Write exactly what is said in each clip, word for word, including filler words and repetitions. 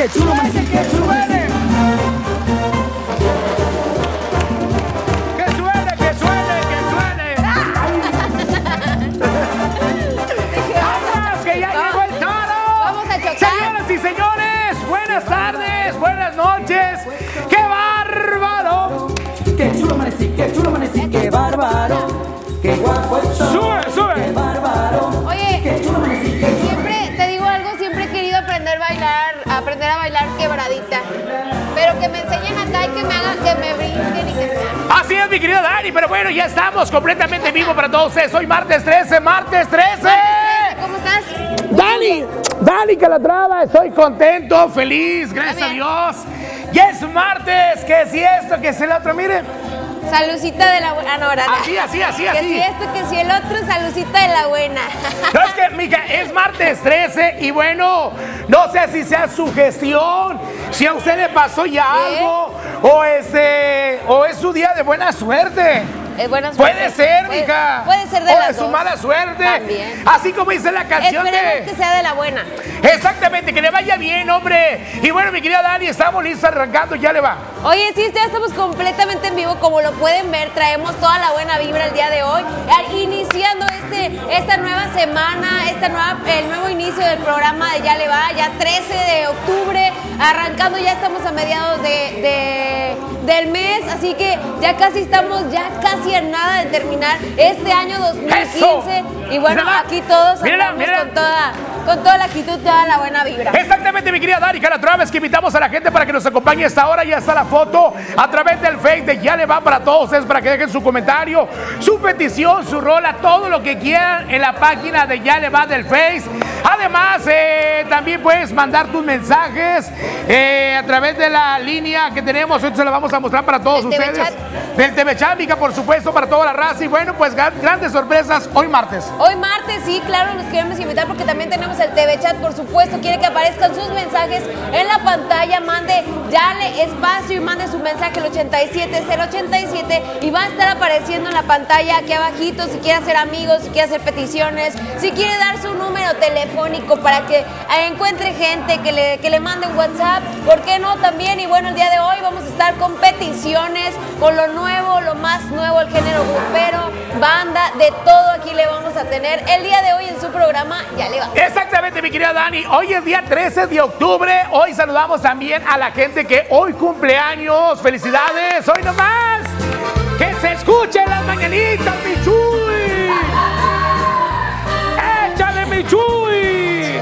qué chulo amanecí, qué chulo amanecí. ¡Que suene, que suene, que suene! ¡Vamos, que ya llegó el toro! Vamos a chocar. Señoras y señores, buenas tardes, buenas noches. ¡Qué bárbaro! Qué chulo amanecí, qué chulo amanecí, qué bárbaro. Qué guapo estoy. ¡Sube, sube! Qué bárbaro. Oye, Qué chulo amanecí, qué chulo. siempre, te digo algo, siempre he querido aprender a bailar, aprender a bailar quebradita. Pero que me enseñen acá y que me hagan, que me brinquen y que me hagan. Así es, mi querido Dani, pero bueno, ya estamos completamente en vivo para todos ustedes. Hoy martes trece, martes trece. ¿Cómo estás? Dani, Dani Calatrava, estoy contento, feliz, gracias a Dios. Ya es martes, que si esto, que si el otro, miren. Salucita de la buena. Ah, no, ¿verdad? Así, así, así, Que así. si esto, que si el otro, salucita de la buena. No, es que, mija, es martes trece y bueno, no sé si sea su gestión, si a usted le pasó ya ¿Qué? algo, o, este, o es su día de buena suerte. Es buena suerte. Puede ser, Puede- mija. Puede ser de o las de su dos. mala suerte. También. Así como dice la canción Esperemos de... que sea de la buena. Exactamente, que le vaya bien, hombre. Y bueno, mi querida Dani, estamos listos arrancando, ya le va. Oye, sí, ya estamos completamente en vivo, como lo pueden ver, traemos toda la buena vibra el día de hoy, eh, iniciando este, esta nueva semana, esta nueva, el nuevo inicio del programa de Ya le va, ya trece de octubre, arrancando, ya estamos a mediados de, de- del mes, así que ya casi estamos, ya casi a nada de terminar este año dos mil quince. ¡Eso! Y bueno, Mírala, aquí todos mírala, andamos mírala. con toda, con toda la actitud, toda la buena vibra. Exactamente, mi querida Dani Calatrava, es que invitamos a la gente para que nos acompañe a esta hora. Ya está la foto a través del Face de Ya le va para todos ustedes, para que dejen su comentario, su petición, su rola, todo lo que quieran en la página de Ya le va del Face. Además, eh, también puedes mandar tus mensajes eh, a través de la línea que tenemos. Hoy se la vamos a mostrar para todos El T V ustedes. Chat. Del T V Chat, mica, por supuesto, para toda la raza. Y bueno, pues gran- grandes sorpresas hoy martes. Hoy martes, sí, claro, los queremos invitar porque también tenemos el T V Chat, por supuesto, quiere que aparezcan sus mensajes en la pantalla, mande, dale espacio y mande su mensaje al ochenta y siete cero ochenta y siete y va a estar apareciendo en la pantalla aquí abajito si quiere hacer amigos, si quiere hacer peticiones, si quiere dar su número telefónico para que eh, encuentre gente que le, que le mande un WhatsApp, ¿por qué no también? Y bueno, el día de hoy vamos a estar con peticiones, con lo nuevo, lo más nuevo, el género grupero, banda, de todo aquí le vamos a tener el día de hoy en su programa Ya le va. Exactamente, mi querida Dani. Hoy es día trece de octubre. Hoy saludamos también a la gente que hoy cumple años. ¡Felicidades! ¡Hoy nomás! ¡Que se escuchen las mañanitas, mi Chuy! ¡Échale, mi Chuy!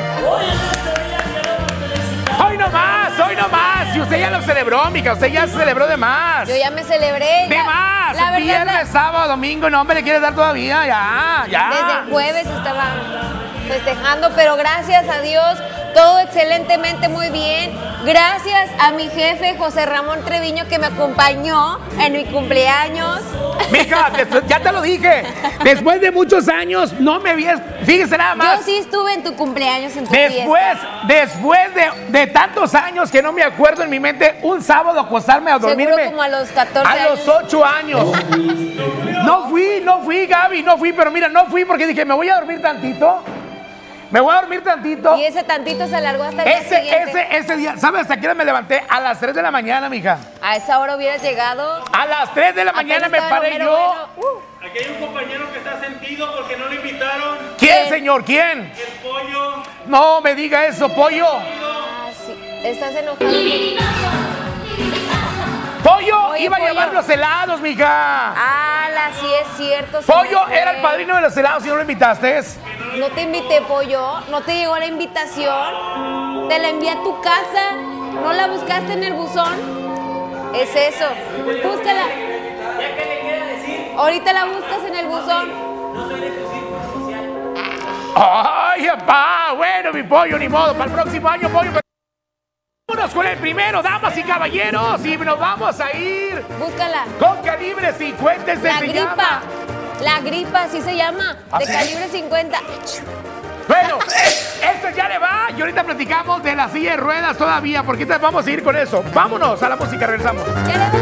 ¡Hoy nomás! ¡Hoy nomás! Y usted ya lo celebró, mica. Usted ya se celebró de más. Yo ya me celebré. ¡De ya- más! La verdad, Viernes, la- sábado, domingo. No, hombre, le quieres dar todavía. Ya, ya. desde el jueves estaba festejando, pero gracias a Dios, todo excelentemente muy bien. Gracias a mi jefe José Ramón Treviño que me acompañó en mi cumpleaños. Mija, des- ya te lo dije. Después de muchos años, no me vi. Fíjese nada más. Yo sí estuve en tu cumpleaños, en tu Después, fiesta. después de, de tantos años que no me acuerdo en mi mente, un sábado acostarme a dormirme. Seguro como a los catorce a años. los ocho años. No fui, no fui, Gaby, no fui, pero mira, no fui porque dije, me voy a dormir tantito. Me voy a dormir tantito. Y ese tantito se alargó hasta el día Ese, siguiente. ese, ese día, ¿sabes hasta qué hora me levanté? A las tres de la mañana, mija. A esa hora hubieras llegado. A las tres de la mañana me Apenas estaba paré lo yo. mero bueno. Uh, Aquí hay un compañero que está sentido porque no lo invitaron. ¿Quién, ¿Quién? señor? ¿Quién? El pollo. No me diga eso, pollo. ah, sí. Estás enojado. Pollo Oye, iba Pollo. a llevar los helados, mija. Ah, la sí es cierto. se Pollo me fue. era el padrino de los helados y no lo invitaste. No te invité, Pollo. No te llegó la invitación. Te la envié a tu casa. ¿No la buscaste en el buzón? Es eso. Búscala. ¿Ya qué le queda decir? Ahorita la buscas en el buzón. No soy de tu círculo social. Ay, papá. Bueno, mi pollo, ni modo. Para el próximo año, pollo. Vámonos con el primero, damas y caballeros. Y nos vamos a ir Búscala. con calibre cincuenta. Este La se gripa. llama. La gripa, así se llama. ¿Ah, De sí? calibre cincuenta. Bueno, esto ya le va. Y ahorita platicamos de la silla de ruedas todavía, porque entonces vamos a ir con eso. Vámonos a la música, regresamos. Ya le va.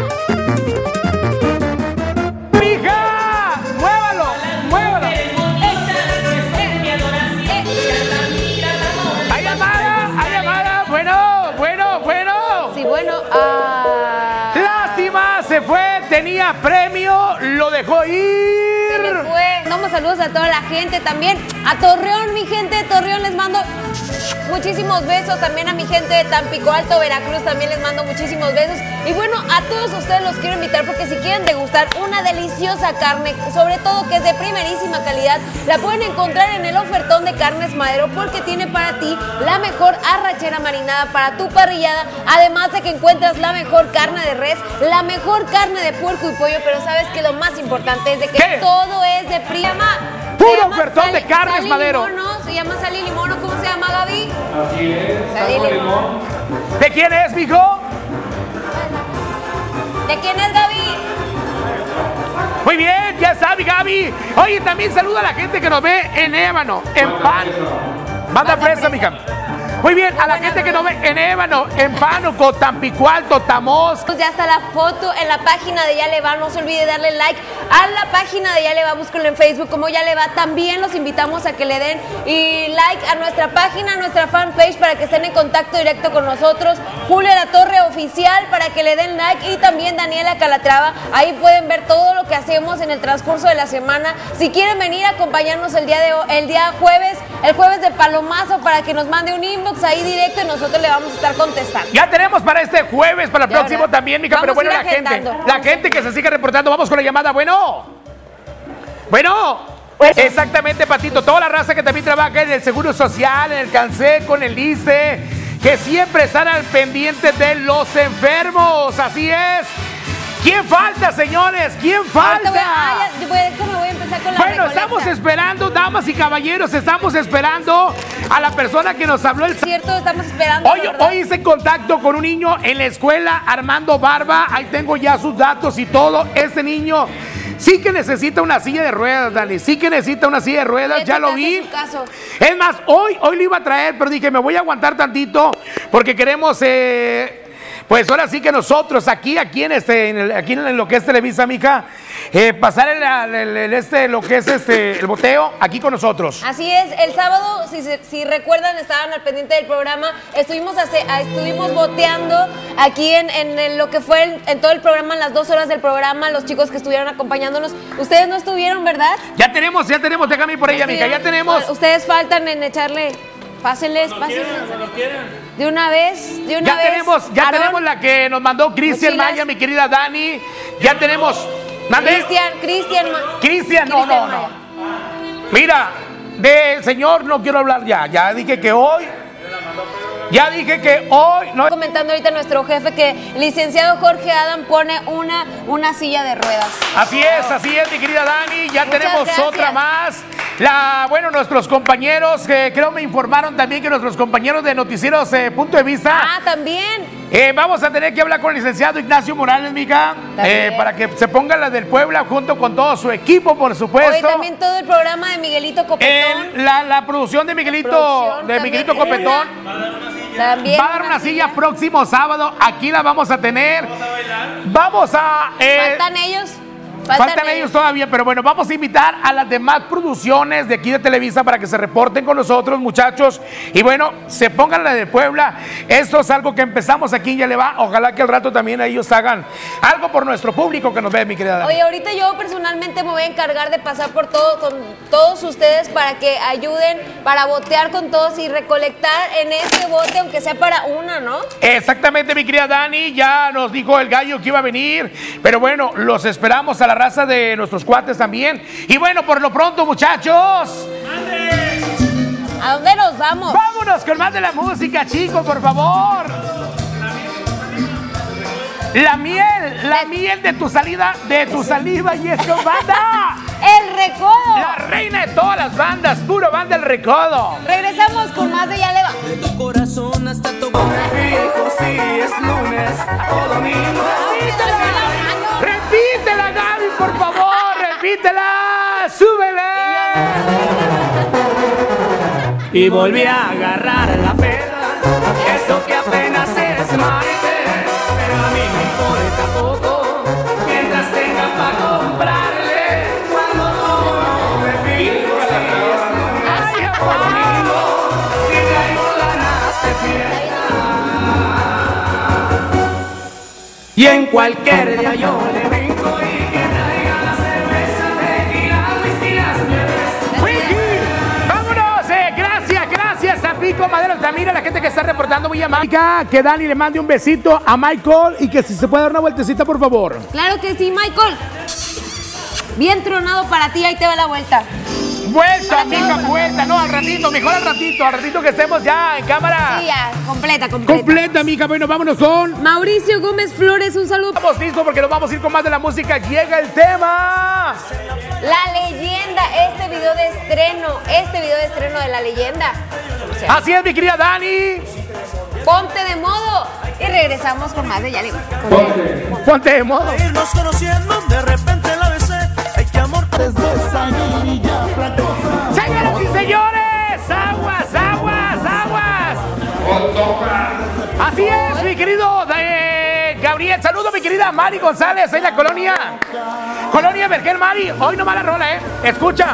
¡Mija! ¡Muévalo! ¡Muévalo! ¡Hay llamada! ¡Hay llamada! Bueno, bueno, tenía premio, lo dejó ir. Se le fue. Damos saludos a toda la gente también. A Torreón, mi gente de Torreón, les mando muchísimos besos. También a mi gente de Tampico Alto, Veracruz, también les mando muchísimos besos. Y bueno, a todos ustedes los quiero invitar porque si quieren degustar una deliciosa carne, sobre todo que es de primerísima calidad, la pueden encontrar en el ofertón de Carnes Madero porque tiene para ti la mejor arrachera marinada para tu parrillada, además de que encuentras la mejor carne de res, la mejor carne de puerco y pollo, pero sabes que lo más importante es de que ¿Qué? todo es de prima. Puro ofertón de Carnes Sal y Madero. Limón, ¿no? Se llama Sal y Limón, ¿no? ¿Cómo se llama, Gaby? Así es. Sal y Limón. ¿De quién es, mijo? ¿De quién es, Gaby? Muy bien, ya sabe, Gaby. Oye, también saluda a la gente que nos ve en Ébano, en Pan. Manda fresa, mija. Muy bien, a la gente que nos ve en Ébano, en Pánuco, Tampico Alto, Tamoz. Ya está la foto en la página de Ya Le Va. No se olvide darle like a la página de Ya Le Va. Búsquenlo en Facebook como Ya Le Va. También los invitamos a que le den y like a nuestra página, a nuestra fanpage para que estén en contacto directo con nosotros. Julia La Torre Oficial para que le den like y también Daniela Calatrava. Ahí pueden ver todo lo que hacemos en el transcurso de la semana. Si quieren venir a acompañarnos el día, de, el día jueves, el jueves de Palomazo para que nos mande un inbox ahí directo y nosotros le vamos a estar contestando. Ya tenemos para este jueves, para el Ya, próximo ¿verdad? también, mica, Vamos pero bueno, a la ir gente, agendando. la gente que se sigue reportando, vamos con la llamada, bueno. Bueno. Exactamente, Patito, toda la raza que también trabaja en el Seguro Social, en el Canseco, en el I C E, que siempre están al pendiente de los enfermos, así es. ¿Quién falta, señores? ¿Quién Ahorita falta? voy a- ah, ya, voy a- ¿cómo voy a empezar con la Bueno, recolecta? estamos esperando, damas y caballeros, estamos esperando a la persona que nos habló el Cierto, estamos esperando. Hoy, ¿verdad? hoy hice contacto con un niño en la escuela, Armando Barba. Ahí tengo ya sus datos y todo. Este niño sí que necesita una silla de ruedas, Dani. Sí que necesita una silla de ruedas, Le ya lo tocaste vi. su caso. Es más, hoy, hoy lo iba a traer, pero dije, me voy a aguantar tantito porque queremos... Eh, pues ahora sí que nosotros aquí, aquí en este, en el- aquí en lo que es Televisa, mija, eh, pasar el, el- el- este, lo que es este, el boteo aquí con nosotros. Así es, el sábado, si, se- si recuerdan, estaban al pendiente del programa, estuvimos, hace- a- estuvimos boteando aquí en, en el- lo que fue el- en todo el programa, en las dos horas del programa, los chicos que estuvieron acompañándonos. Ustedes no estuvieron, ¿verdad? Ya tenemos, ya tenemos, déjame ir por ella, mija, ya tenemos. Ustedes faltan en echarle, pásenles, pásenles. De una vez, de una Ya vez. tenemos, ya Aarón, tenemos la que nos mandó Cristian Mochilas. Maya, mi querida Dani. Ya tenemos. ¿Mande? Cristian, Cristian. Ma- Cristian, no, no, Cristian no. Maya. Mira, del señor no quiero hablar ya. Ya dije que hoy. Ya dije que hoy. No. Comentando ahorita nuestro jefe que el licenciado Jorge Adam pone una, una silla de ruedas. Así es, así es, mi querida Dani. Ya Muchas tenemos gracias. otra más. La, bueno, nuestros compañeros, que creo me informaron también que nuestros compañeros de Noticieros eh, Punto de Vista. Ah, también. Eh, vamos a tener que hablar con el licenciado Ignacio Morales, mija, eh, También. para que se ponga la del Puebla junto con todo su equipo, por Hoy supuesto. también todo el programa de Miguelito Copetón. En la, la producción de Miguelito, Producción de también. Miguelito Copetón También va a dar una silla próximo sábado. Aquí la vamos a tener. Vamos a. eh, Faltan ellos. Faltan ellos todavía, pero bueno, vamos a invitar a las demás producciones de aquí de Televisa para que se reporten con nosotros, muchachos. Y bueno, se pongan la de Puebla. Esto es algo que empezamos aquí en Ya Le Va. Ojalá que al rato también ellos hagan algo por nuestro público que nos ve, mi querida Dani. Oye, ahorita yo personalmente me voy a encargar de pasar por todo con todos ustedes para que ayuden, para botear con todos y recolectar en este bote, aunque sea para una, ¿no? Exactamente, mi querida Dani. Ya nos dijo el gallo que iba a venir. Pero bueno, los esperamos a la raza de nuestros cuates también. Y bueno, por lo pronto, muchachos, ¿A dónde nos vamos? vámonos con más de la música, chicos, por favor. La miel, la miel de tu salida, de tu saliva y esto, banda. El Recodo. La reina de todas las bandas, puro banda El Recodo. Regresamos con más de Ya Le Va. Tu corazón hasta tu fijo si es lunes o domingo. Repítela, Gaby, por favor, repítela, súbele. Y volví a agarrar la peda, eso que apenas es Marte, pero a mí me importa poco, mientras tenga para comprarle, cuando tú no me fijo si es lunes o domingo, si traigo ganas de fiesta. Y en cualquier día yo le vengo Madero, también a la gente que está reportando muy amable. Que Dani le mande un besito a Michael y que si se puede dar una vueltecita, por favor. Claro que sí, Michael. Bien tronado para ti, ahí te va la vuelta. Vuelta, mija, vuelta. No, al ratito, mejor al ratito, al ratito que estemos ya en cámara. Sí, ya, completa, completa. Completa, mija. Bueno, vámonos con Mauricio Gómez Flores, un saludo. Estamos listos porque nos vamos a ir con más de la música. Llega el tema. La leyenda, este video de estreno, este video de estreno de La Leyenda. Así es, mi querida Dani. Ponte de modo. Y regresamos con más de Ya le va. Ponte, ponte de modo. Irnos conociendo, de repente la besé. Ay, qué amor desde sanguilla placosa. Señoras y señores, aguas, aguas, aguas. Así es, mi querido eh, Gabriel. Saludo, mi querida Mari González en la colonia. Colonia Vergel, Mari. Hoy no mala rola, ¿eh? Escucha.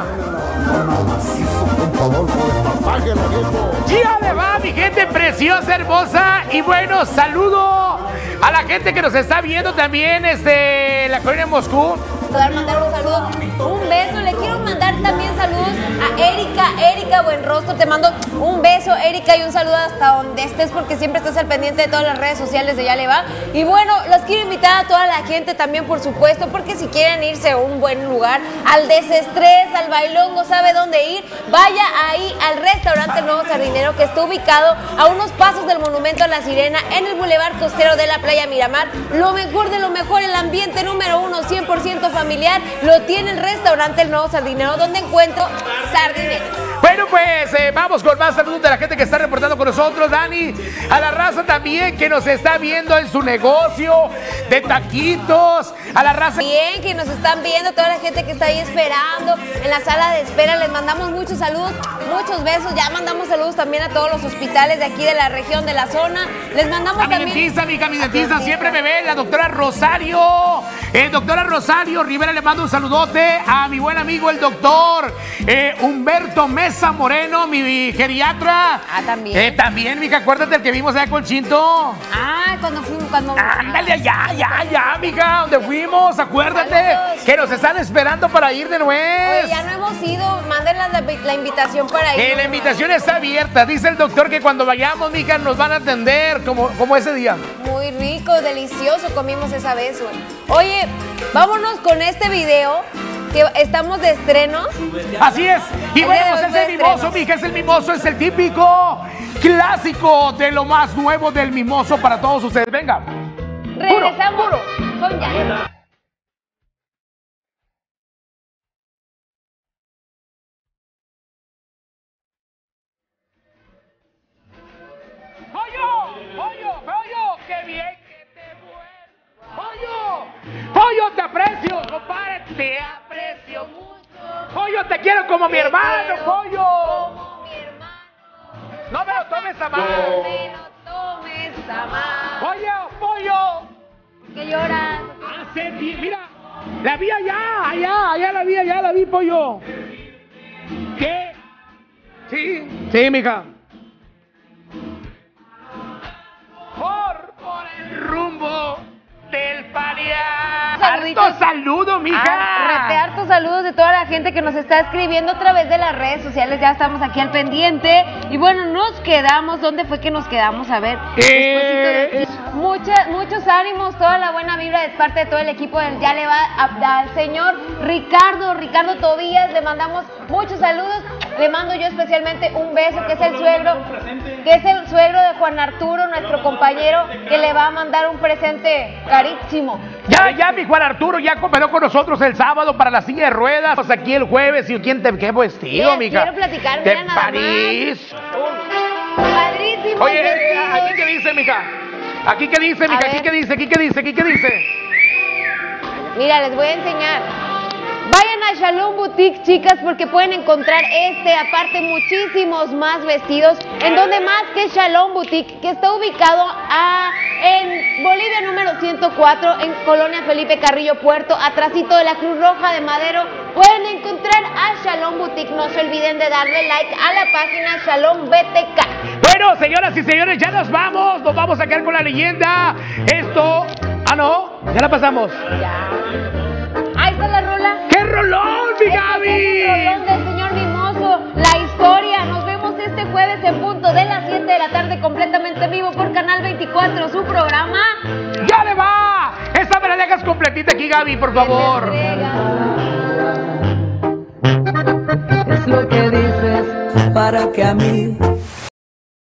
Ya le va, mi gente preciosa, hermosa. Y bueno, saludo a la gente que nos está viendo también desde la colonia de Moscú. Poder mandar un saludo, un beso. Le quiero mandar también saludos a Erika, Erika Buenrostro. Te mando un beso, Erika, y un saludo hasta donde estés, porque siempre estás al pendiente de todas las redes sociales de Ya le va. Y bueno, los quiero invitar a toda la gente también, por supuesto, porque si quieren irse a un buen lugar, al desestrés, al bailongo, sabe dónde ir, vaya ahí al restaurante El Nuevo Sardinero, que está ubicado a unos pasos del Monumento a la Sirena, en el Boulevard Costero de la Playa Miramar. Lo mejor de lo mejor, el ambiente número uno, cien por ciento familiar, lo tiene el restaurante El Nuevo Sardinero, donde encuentro sardineros. Bueno, pues eh, vamos con más saludos de la gente que está reportando con nosotros, Dani. A la raza también que nos está viendo en su negocio de taquitos. A la raza Bien, que nos están viendo, toda la gente que está ahí esperando en la sala de espera. Les mandamos muchos saludos, muchos besos. Ya mandamos saludos también a todos los hospitales de aquí de la región, de la zona. Les mandamos a mi también... dentista, mi mi dentista siempre me ve, la doctora Rosario. El doctora Rosario Rivera, le mando un saludote a mi buen amigo el doctor eh, Humberto Mesa Moreno, mi geriatra. Ah, también. Eh, también, mija, acuérdate del que vimos allá con Chinto. Ah, cuando fuimos, cuando... Ándale allá, ya, ya, mija, donde fuimos, acuérdate. Saludos. Que nos están esperando para ir de nuevo. Oye, ya no hemos ido, mándenlas la, la invitación para ir. Eh, la invitación está abierta. Dice el doctor que cuando vayamos, mija, nos van a atender como, como ese día. Muy rico, delicioso comimos esa vez, güey. Oye, vámonos con este video, que estamos de estrenos. Así es. Y El bueno, día de pues hoy es fue el de mimoso, estrenos. mija, es el mimoso, es el típico clásico de lo más nuevo del mimoso para todos ustedes. Venga. Regresamos Puro, con Ya. ¡Pollo! ¡Pollo! ¡Pollo! ¡Qué bien que te vuelvo! ¡Pollo! ¡Pollo, te aprecio, compadre! ¡Te aprecio mucho! ¡Pollo, te quiero como mi hermano, pollo! Como mi hermano. ¡No me lo tomes a mal! No me lo tomes a mal. ¡Pollo! ¡Pollo! ¿Qué lloras? Hace bien, mira, la vi allá, allá, allá la vi, allá la vi, pollo. ¿Qué? Sí, sí, mija. Por, por el rumbo del paliar. Saluditos. ¡Harto saludo, mija! Ah, rete hartos saludos de toda la gente que nos está escribiendo a través de las redes sociales. Ya estamos aquí al pendiente. Y bueno, nos quedamos. ¿Dónde fue que nos quedamos? A ver. Eh, despuésito de- Mucha- muchos ánimos, toda la buena vibra de parte de todo el equipo del Ya le va a- al señor Ricardo, Ricardo Tobías. Le mandamos muchos saludos. Le mando yo especialmente un beso, que es el suegro, que es el suegro de Juan Arturo, nuestro compañero, que le va a mandar un presente carísimo. Ya, ya, mi Juan Arturo ya cooperó con nosotros el sábado para la silla de ruedas. Pues aquí el jueves. ¿Y quién te qué vestido, Bien, mija? quiero platicar, De mira nada París. Padrísimo. Oye, vestidos. ¿aquí qué dice, mija? ¿Aquí qué dice, A mija? ¿Aquí ver. qué dice? ¿Aquí qué dice? ¿Aquí qué dice? Mira, les voy a enseñar. Vayan a Shalom Boutique, chicas, porque pueden encontrar este, aparte muchísimos más vestidos. ¿En donde más que Shalom Boutique? Que está ubicado a, en Bolivia número ciento cuatro, en Colonia Felipe Carrillo Puerto, atrasito de la Cruz Roja de Madero. Pueden encontrar a Shalom Boutique. No se olviden de darle like a la página Shalom B T K. Bueno, señoras y señores, ya nos vamos. Nos vamos a quedar con la leyenda. Esto... Ah, no. Ya la pasamos. Ya. Ahí está la rola. ¡Qué rolón, mi Este Gaby! es el rolón del señor Mimoso, la historia. Nos vemos este jueves en punto de las siete de la tarde completamente en vivo por Canal veinticuatro, su programa. ¡Ya le va! Esta me la dejas completita aquí, Gaby, por favor. Es lo que dices para que a mí